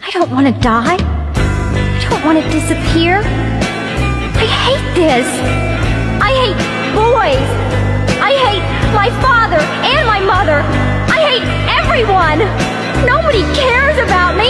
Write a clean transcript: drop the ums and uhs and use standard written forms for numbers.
I don't want to die. I don't want to disappear. I hate this. I hate boys. I hate my father and my mother. I hate everyone. Nobody cares about me.